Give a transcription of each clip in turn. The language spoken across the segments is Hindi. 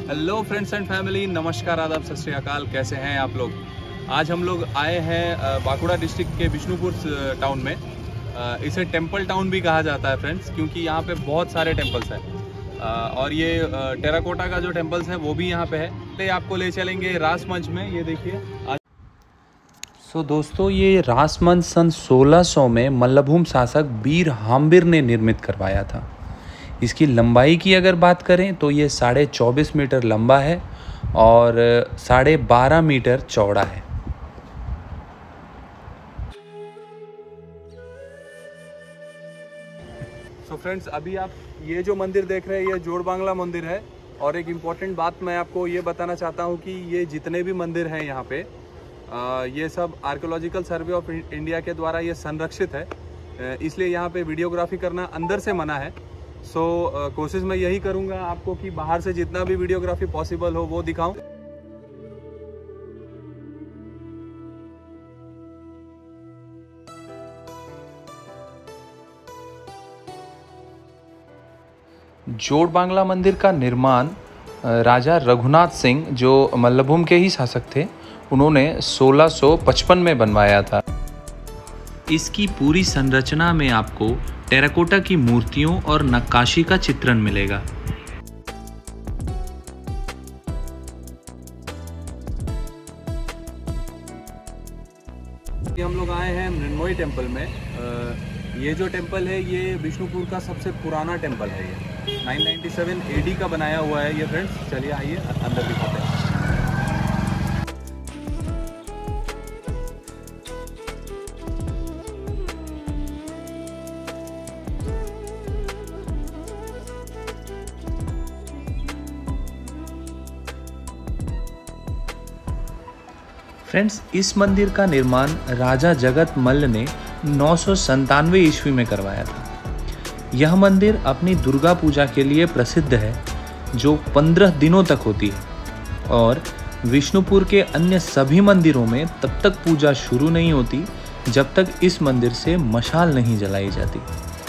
हेलो फ्रेंड्स एंड फैमिली, नमस्कार, आदाब, सत श्री अकाल। कैसे हैं आप लोग? आज हम लोग आए हैं बांकुड़ा डिस्ट्रिक्ट के बिष्णुपुर टाउन में। इसे टेंपल टाउन भी कहा जाता है फ्रेंड्स, क्योंकि यहाँ पे बहुत सारे टेंपल्स हैं और ये टेराकोटा का जो टेंपल्स है वो भी यहाँ पे है। तो आपको ले चलेंगे रास मंच में। ये देखिए। दोस्तों, ये रास मंच सन 1600 में मल्लभूम शासक वीर हाम्बीर ने निर्मित करवाया था। इसकी लंबाई की अगर बात करें तो ये 24.5 मीटर लंबा है और 12.5 मीटर चौड़ा है। फ्रेंड्स, अभी आप ये जो मंदिर देख रहे हैं ये जोड़बांगला मंदिर है। और एक इम्पॉर्टेंट बात मैं आपको ये बताना चाहता हूँ कि ये जितने भी मंदिर हैं यहाँ पे ये सब आर्कियोलॉजिकल सर्वे ऑफ इंडिया के द्वारा ये संरक्षित है, इसलिए यहाँ पे वीडियोग्राफी करना अंदर से मना है। कोशिश मैं यही करूँगा आपको कि बाहर से जितना भी वीडियोग्राफी पॉसिबल हो वो दिखाऊं। जोड़बांगला मंदिर का निर्माण राजा रघुनाथ सिंह, जो मल्लभूम के ही शासक थे, उन्होंने 1655 में बनवाया था। इसकी पूरी संरचना में आपको टेराकोटा की मूर्तियों और नक्काशी का चित्रण मिलेगा। हम लोग आए हैं मृण्मयी टेम्पल में। ये जो टेम्पल है ये विष्णुपुर का सबसे पुराना टेम्पल है। ये 997 AD का बनाया हुआ है ये फ्रेंड्स। चलिए आइए अंदर दिखाते हैं। फ्रेंड्स, इस मंदिर का निर्माण राजा जगत मल्ल ने 997 ईस्वी में करवाया था। यह मंदिर अपनी दुर्गा पूजा के लिए प्रसिद्ध है, जो 15 दिनों तक होती है। और विष्णुपुर के अन्य सभी मंदिरों में तब तक पूजा शुरू नहीं होती जब तक इस मंदिर से मशाल नहीं जलाई जाती।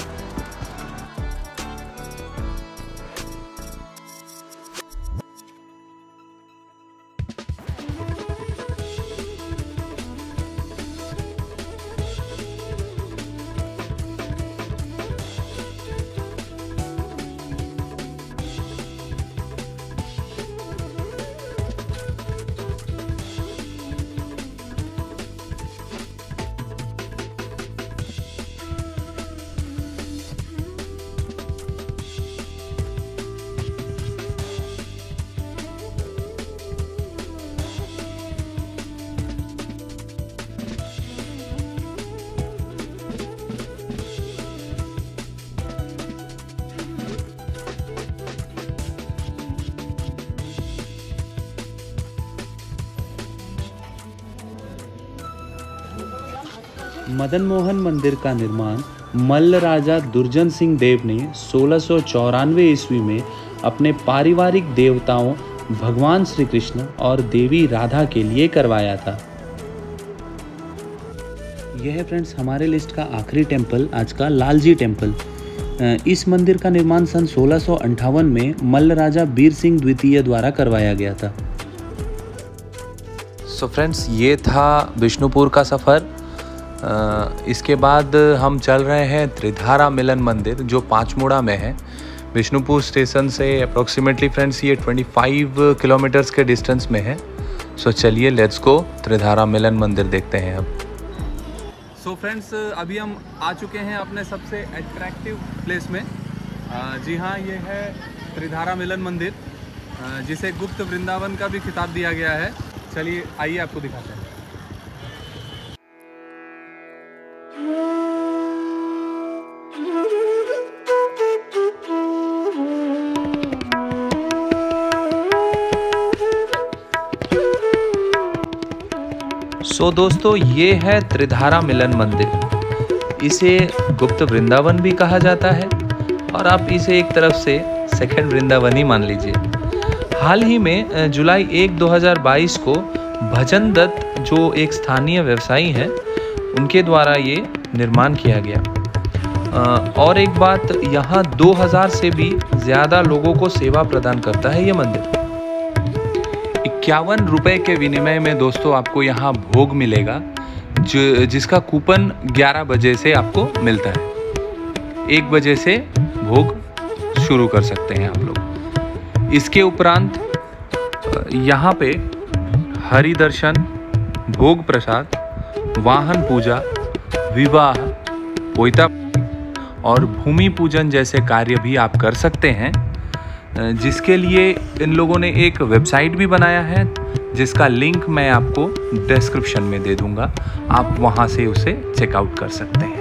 मदन मोहन मंदिर का निर्माण मल्ल राजा दुर्जन सिंह देव ने 1694 ईस्वी में अपने पारिवारिक देवताओं भगवान श्री कृष्ण और देवी राधा के लिए करवाया था। यह है फ्रेंड्स हमारे लिस्ट का आखिरी टेंपल, आज का लालजी टेंपल। इस मंदिर का निर्माण सन 1658 में मल्ल राजा वीर सिंह द्वितीय द्वारा करवाया गया था। फ्रेंड्स, ये था विष्णुपुर का सफ़र। इसके बाद हम चल रहे हैं त्रिधारा मिलन मंदिर, जो पांचमुड़ा में है। विष्णुपुर स्टेशन से अप्रोक्सीमेटली फ्रेंड्स ये 25 किलोमीटर्स के डिस्टेंस में है। चलिए लेट्स गो, त्रिधारा मिलन मंदिर देखते हैं अब। फ्रेंड्स, अभी हम आ चुके हैं अपने सबसे अट्रैक्टिव प्लेस में। जी हाँ, ये है त्रिधारा मिलन मंदिर, जिसे गुप्त वृंदावन का भी खिताब दिया गया है। चलिए आइए आपको दिखाते हैं। दोस्तों, ये है त्रिधारा मिलन मंदिर। इसे गुप्त वृंदावन भी कहा जाता है और आप इसे एक तरफ से सेकंड वृंदावन ही मान लीजिए। हाल ही में जुलाई 1, 2022 को भजन दत्त, जो एक स्थानीय व्यवसायी हैं, उनके द्वारा ये निर्माण किया गया। और एक बात, यहाँ 2000 से भी ज़्यादा लोगों को सेवा प्रदान करता है ये मंदिर। 51 रुपये के विनिमय में दोस्तों आपको यहाँ भोग मिलेगा, जिसका कूपन 11 बजे से आपको मिलता है। 1 बजे से भोग शुरू कर सकते हैं आप लोग। इसके उपरांत यहाँ पे हरि दर्शन, भोग प्रसाद, वाहन पूजा, विवाह, पोइता और भूमि पूजन जैसे कार्य भी आप कर सकते हैं, जिसके लिए इन लोगों ने एक वेबसाइट भी बनाया है, जिसका लिंक मैं आपको डिस्क्रिप्शन में दे दूंगा। आप वहां से उसे चेकआउट कर सकते हैं।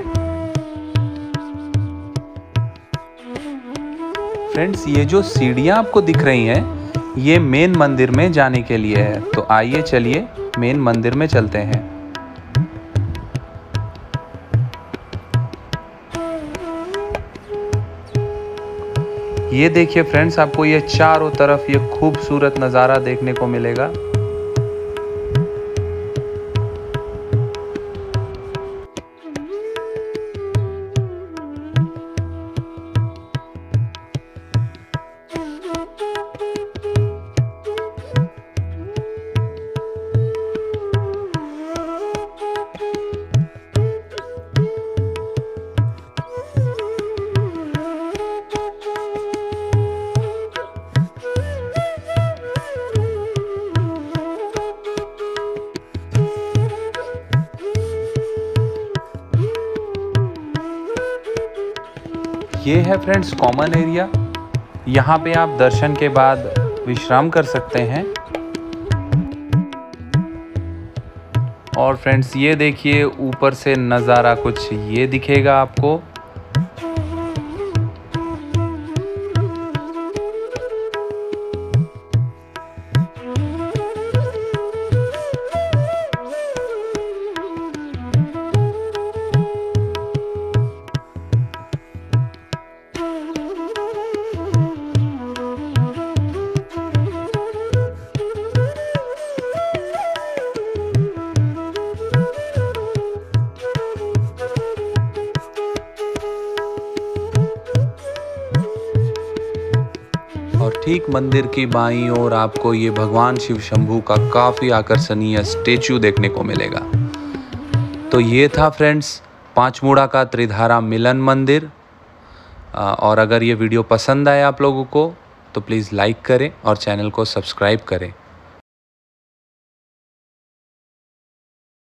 फ्रेंड्स, ये जो सीढ़ियाँ आपको दिख रही हैं, ये मेन मंदिर में जाने के लिए है। तो आइए चलिए मेन मंदिर में चलते हैं। ये देखिए फ्रेंड्स, आपको ये चारों तरफ ये खूबसूरत नज़ारा देखने को मिलेगा। ये है फ्रेंड्स कॉमन एरिया। यहाँ पे आप दर्शन के बाद विश्राम कर सकते हैं। और फ्रेंड्स, ये देखिए ऊपर से नज़ारा कुछ ये दिखेगा आपको। और ठीक मंदिर की बाईं ओर आपको ये भगवान शिव शंभू का काफ़ी आकर्षणीय स्टेचू देखने को मिलेगा। तो ये था फ्रेंड्स पांचमुड़ा का त्रिधारा मिलन मंदिर। और अगर ये वीडियो पसंद आए आप लोगों को तो प्लीज़ लाइक करें और चैनल को सब्सक्राइब करें।